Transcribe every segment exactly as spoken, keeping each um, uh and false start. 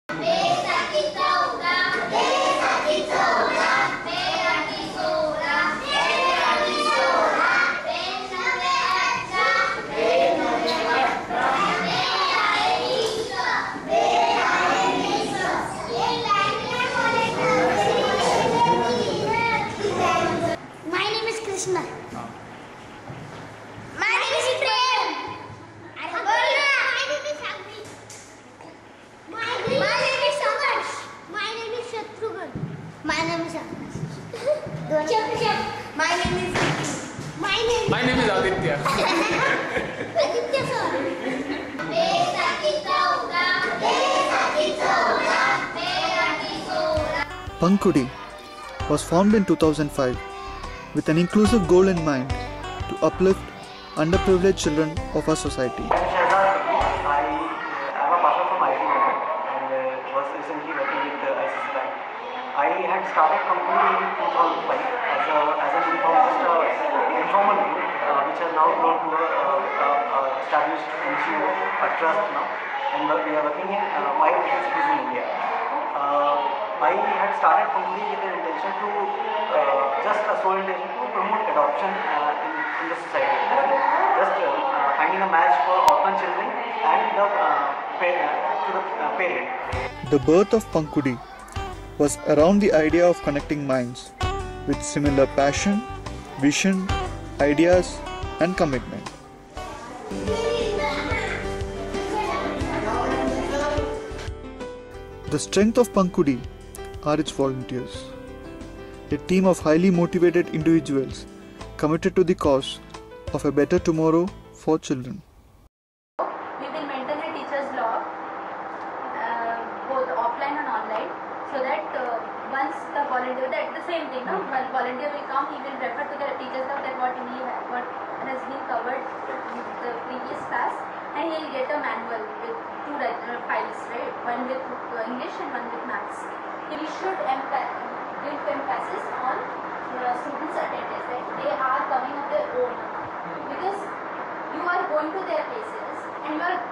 My name is Aditya. Aditya sir. Pankudi was formed in two thousand five with an inclusive goal in mind to uplift underprivileged children of our society. I am a passer from I I T and uh, was recently working with uh, I C C Bank. I had started Pankudi in two thousand five as, a, as an informal, just a informal group uh, which has now grown to a uh, uh, established N G O, a trust now, and we are working in uh, five different cities in India. Uh, I had started Pankudi with an intention to, uh, just a sole intention to promote adoption uh, in, in the society. Just uh, uh, finding a match for orphan children and the, uh, pay, uh, to the uh, parent. The birth of Pankudi was around the idea of connecting minds with similar passion, vision, ideas and commitment. The strength of Pankudi are its volunteers, a team of highly motivated individuals committed to the cause of a better tomorrow for children. We will maintain a teacher's log, uh, both offline and online, so that uh, once the volunteer, that the same thing, no? When volunteer will come, he will refer to the teacher's log that what he has, what has been covered in the previous class, and he will get a manual with two uh, files, right? One with uh, English and one with maths. We should give emphasis on uh, students' attendance, that they are coming on their own, because you are going to their places and you are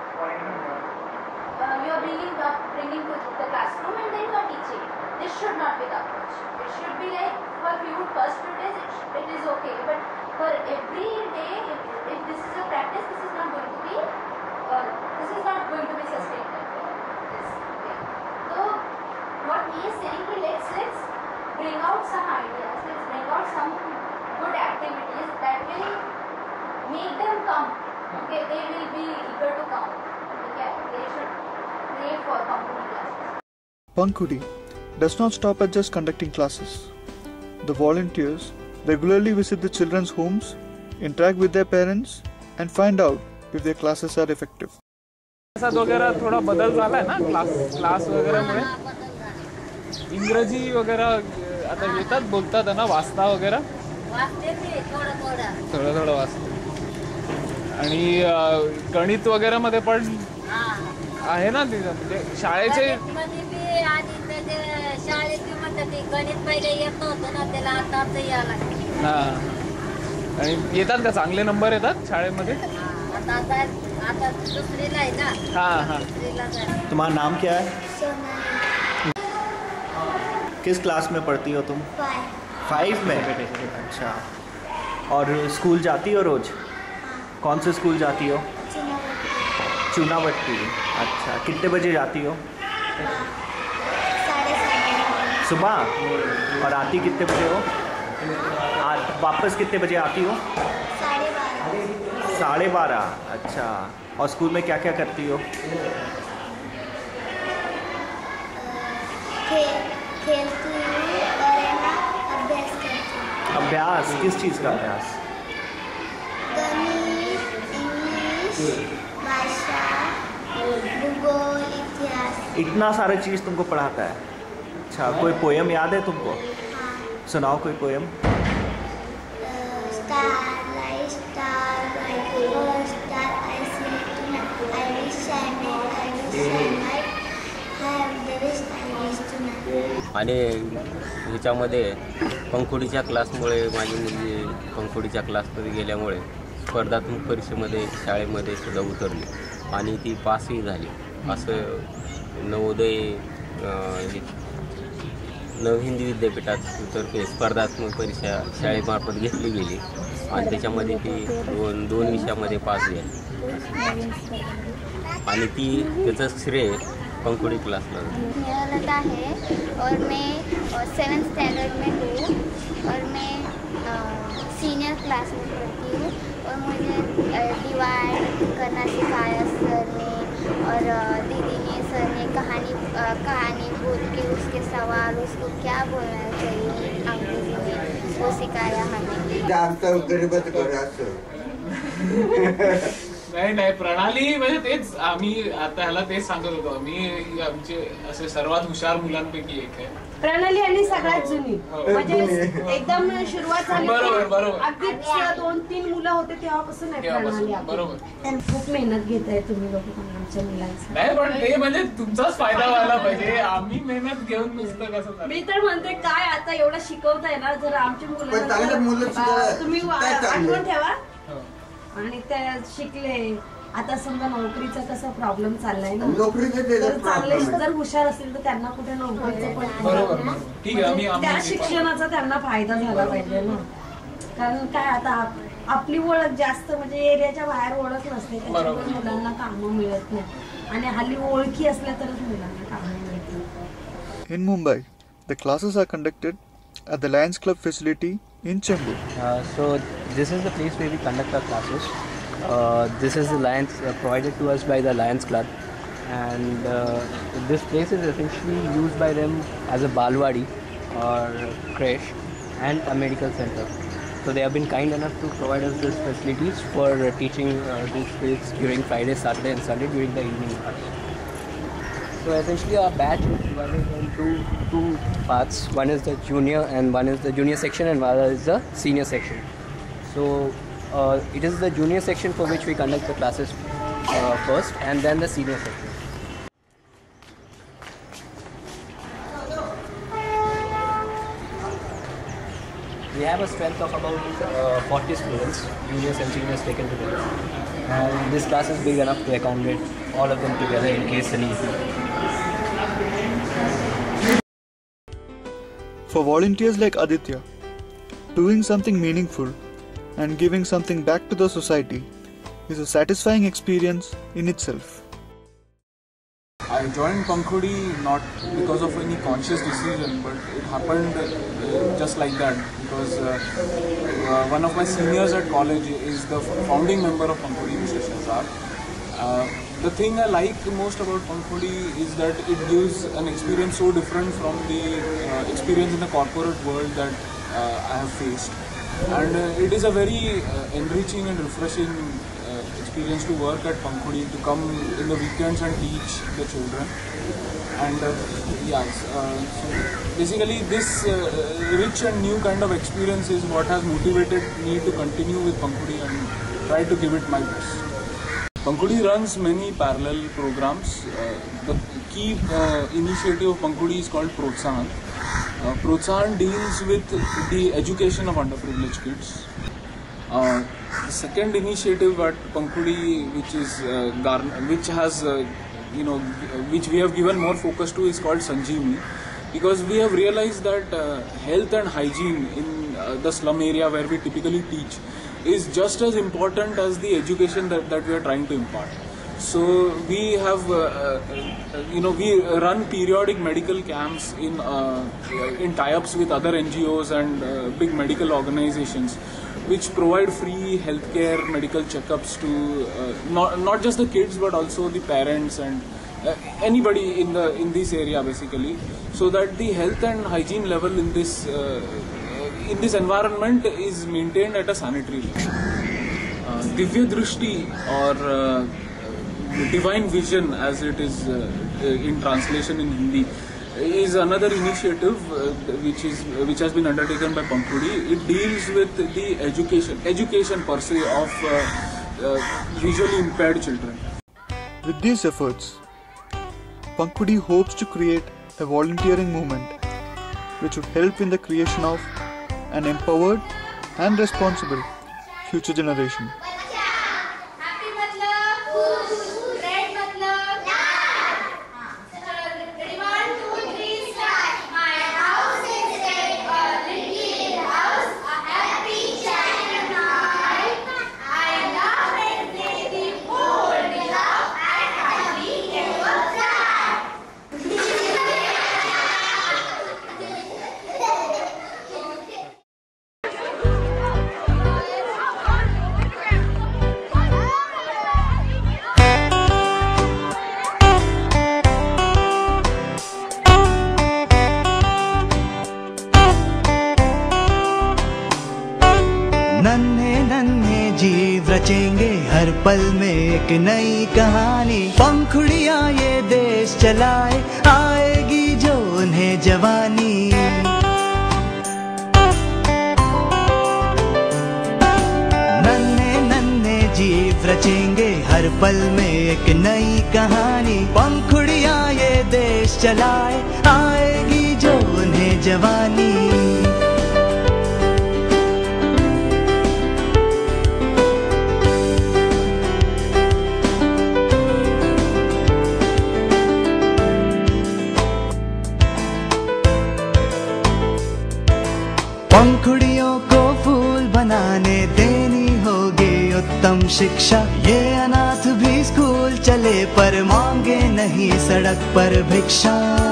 uh, you are bringing up bringing to the classroom and then you are teaching. This should not be the approach. It should be like for few first few days it, it is okay, but for every day, if, if this is a practice, this is not going to be uh, this is not going to be sustained. This way. So what he is saying, he let's let's bring out some ideas, let's bring out some good activities that will make them come. Okay, they will be eager to come. Okay, they should pray for Pankudi classes. Pankudi does not stop at just conducting classes. The volunteers regularly visit the children's homes, interact with their parents, and find out if their classes are effective. वगैरह थोड़ा बदल झाला है ना class class वगैरह मुळे इंग्रजी वगैरह आता येतात बोलतात ना वाचता वगैरह वाचते मी थोडं थोडं थोडं थोडं वाचते आणि गणित वगैरे मध्ये पण आहे ना तिथं म्हणजे शाळेचे शाळेत म्हणतात ते गणित पहिले येत नव्हतं ना त्याला आता आता यायला लागलं. हां आणि येतात का चांगले नंबर येतात शाळेमध्ये आता आता आता दुसरीला आहे ना. हां हां तुम्हारा नाम क्या है? किस क्लास में पढ़ती हो तुम? फाइव में. अच्छा, और स्कूल जाती हो रोज? कौन से स्कूल जाती हो? चुनावट्टी. अच्छा, कितने बजे जाती हो? सुबह. और आती कितने बजे हो? आ, वापस कितने बजे आती हो? साढ़े बारह. अच्छा, और स्कूल में क्या क्या करती हो? खेलती हूँ और अभ्यास करती हूँ. अभ्यास किस चीज़ का अभ्यास? गणित, इंग्लिश, भाषा, भूगोल, इतिहास. इतना सारा चीज़ तुमको पढ़ाता है? अच्छा, कोई पोयम याद है तुमको? हाँ. सुनाओ कोई poem. Star light star light star I see I wish I make I wish I light have the wish I wish tonight. आणि ह्याच्यामध्ये पंखुडीच्या क्लासमुळे माझी मुलगी पंखुडीच्या क्लासमध्ये गेल्यामुळे स्पर्धात्मक परीक्षेमध्ये शाळेमध्ये सुद्धा उतरली आणि ती पासही झाली. असं नवोदय अं, हे- नव हिंदी विद्यापीठात तर्फे स्पर्धात्मक परीक्षा शाळेमार्फत घेतली गेली आणि त्याच्यामध्ये ती दोन दोन विषयामध्ये पास झाली आणि ती त्याचं श्रेय पंखुडी क्लासला जातं. मेरा लता है और मैं सेवन स्टैंडर्ड में हूँ और मैं सीनियर क्लास में पढ़ती हूँ और मुझे डिवाइड करना सिखाया सर ने और अ, दीदी ने सर ने कहानी अ, कहानी बोल के उसके सवाल उसको क्या बोलना चाहिए अंग्रेजी में वो सिखाया हमें. नाही नाही प्रणाली म्हणजे तेच आम्ही आता ह्याला तेच सांगत होतो आम्ही आमचे असे सर्वात हुशार मुलांपैकी एक आहे. प्रणाली आणि सगळ्यात जुनी म्हणजे एकदम सुरुवात झाली बरोबर, बरोबर. अगदीच दोन तीन मुलं होते तेव्हापासून आहे प्रणाली आपली. बरोबर. खूप मेहनत घेत आहे तुम्ही लोक पण आमच्या मुलांची. नाही पण ते म्हणजे तुमचाच फायदा व्हायला पाहिजे. आम्ही मेहनत घेऊन नुसतं कसं चालेल? मी तर म्हणते काय आता एवढं शिकवताय ना जर आमच्या मुलांना तुम्ही आठवण ठेवा आणि त्या शिकले. आता समजा नोकरीचा कसा प्रॉब्लेम चाललाय ना तर चांगले जर हुशार असतील तर त्यांना कुठे नोकरीचं पण ठीक आहे आम्ही त्या शिक्षणाचा त्यांना फायदा झाला पाहिजे ना. कारण काय आता आप- आपली ओळख जास्त म्हणजे एरियाच्या बाहेर ओळख नसते त्याच्यामुळे मुलांना कामं मिळत नाही आणि हल्ली ओळखी असल्या तरच मुलांना कामं मिळतील. In Mumbai, the classes are conducted at the Lions Club facility in Chembur. Uh, so this is the place where we conduct our classes. Uh, this is the Lions uh, provided to us by the Lions Club, and uh, this place is essentially used by them as a balwadi or creche and a medical center. So they have been kind enough to provide us these facilities for uh, teaching uh, these kids during Friday, Saturday and Sunday during the evening hours. So essentially our batch is divided into two parts. One is the junior and one is the junior section and one is the senior section. So uh, it is the junior section for which we conduct the classes uh, first and then the senior section. We have a strength of about uh, forty students, juniors and seniors taken together. And this class is big enough to accommodate all of them together in case the need. For volunteers like Aditya, doing something meaningful and giving something back to the society is a satisfying experience in itself. I joined Pankhudi not because of any conscious decision, but it happened uh, just like that because uh, uh, one of my seniors at college is the founding member of Pankhudi, Mister Shahzad. Uh, the thing I like most about Pankhudi is that it gives an experience so different from the uh, experience in the corporate world that uh, I have faced. And uh, it is a very uh, enriching and refreshing uh, experience to work at Pankhudi, to come in the weekends and teach the children. And uh, yes, uh, so basically this uh, rich and new kind of experience is what has motivated me to continue with Pankhudi and try to give it my best. Pankhudi runs many parallel programs. Uh, the key uh, initiative of Pankhudi is called Protsahan. Uh, Protsahan deals with the education of underprivileged kids. Uh, the second initiative at Pankhudi, which is uh, Garn- which has uh, you know which we have given more focus to, is called Sanjeevani, because we have realized that uh, health and hygiene in uh, the slum area where we typically teach is just as important as the education that, that we are trying to impart. So we have, uh, uh, you know, we run periodic medical camps in uh, in tie-ups with other N G Os and uh, big medical organizations, which provide free healthcare, medical checkups to uh, not not just the kids but also the parents and uh, anybody in the in this area basically, so that the health and hygiene level in this uh, in this environment is maintained at a sanitary level. Uh, Divya Drishti or uh, Divine Vision, as it is uh, in translation in Hindi, is another initiative uh, which is which has been undertaken by Pankhudi. It deals with the education education per se of uh, uh, visually impaired children. With these efforts, Pankhudi hopes to create a volunteering movement which would help in the creation of an empowered and responsible future generation. Happy मतलब खुश, red मतलब लाल. रचेंगे हर पल में एक नई कहानी। पंखुड़ियां ये देश चलाए, आएगी जो उन्हें जवानी। नन्हे नन्हे जीव रचेंगे हर पल में एक नई कहानी। पंखुड़ियां ये देश चलाए, आएगी जो उन्हें जवानी। पंखुड़ियों को फूल बनाने देनी होगी उत्तम शिक्षा। ये अनाथ भी स्कूल चले पर मांगे नहीं सड़क पर भिक्षा।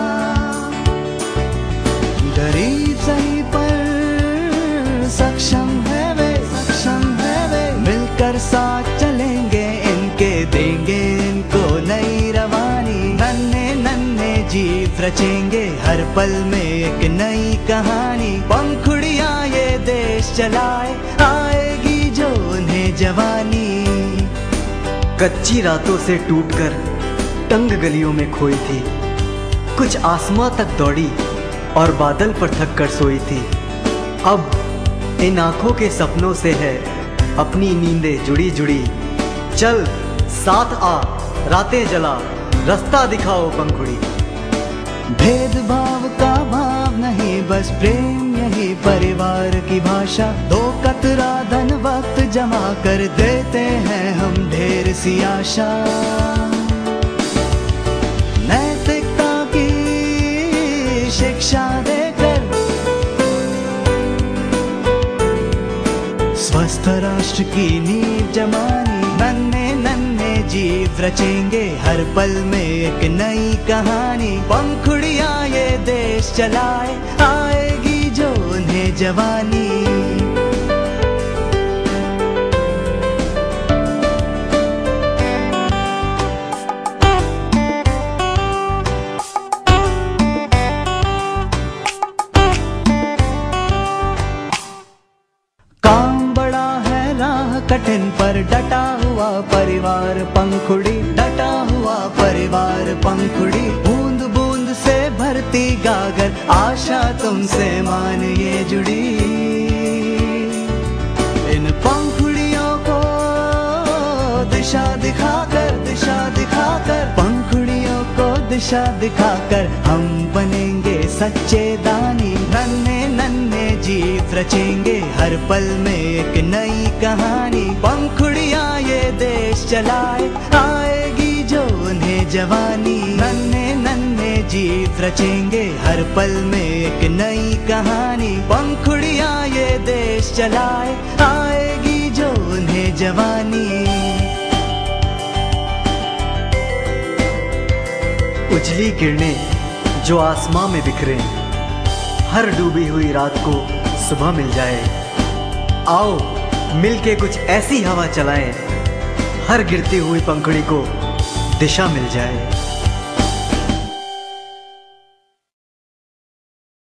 गरीब सही पर सक्षम है वे, सक्षम है वे। मिलकर साथ चलेंगे इनके, देंगे इनको नई रवानी। नन्हे नन्हे जीव रचेंगे हर पल में एक नई कहानी। पंखुड़ियां ये देश चलाए, आएगी जो उन्हें जवानी। कच्ची रातों से टूटकर तंग गलियों में खोई थी, कुछ आसमां तक दौड़ी और बादल पर थक कर सोई थी। अब इन आंखों के सपनों से है अपनी नींदें जुड़ी जुड़ी। चल साथ आ, रातें जला, रास्ता दिखाओ पंखुड़ी। भेदभाव का भाव नहीं, बस प्रेम यही परिवार की भाषा। दो कतरा धन वक्त जमा कर देते हैं हम ढेर सी आशा। नैतिकता की शिक्षा देकर स्वस्थ राष्ट्र की नींव जमानी। नन्हे नन्हे जीव रचेंगे हर पल में एक नई कहानी। पंखुड़ियां ये देश चलाए, आएगी जो उन्हें जवानी। काम बड़ा है राह कठिन पर डटा हुआ परिवार पंखुड़ी। डटा हुआ परिवार पंखुड़ी। बूंद बूंद से भरती गागर, आशा तुमसे मान ये जुड़ी। इन पंखुड़ियों को दिशा दिखाकर, दिशा दिखाकर, पंखुड़ियों को दिशा दिखाकर हम बनेंगे सच्चे दानी। नन्हे नन्हे जीव रचेंगे हर पल में एक नई कहानी। पंखुड़ियां ये देश चलाए, आएगी जो उन्हें जवानी। नन्हे नन्हे जीव रचेंगे हर पल में एक नई कहानी। पंखुड़ियां ये देश चलाए, आएगी जो उन्हें जवानी। उजली किरणें जो आसमां में बिखरे, हर डूबी हुई रात को सुबह मिल जाए। आओ मिलके कुछ ऐसी हवा चलाएं, हर गिरती हुई पंखुड़ी को दिशा मिल जाए।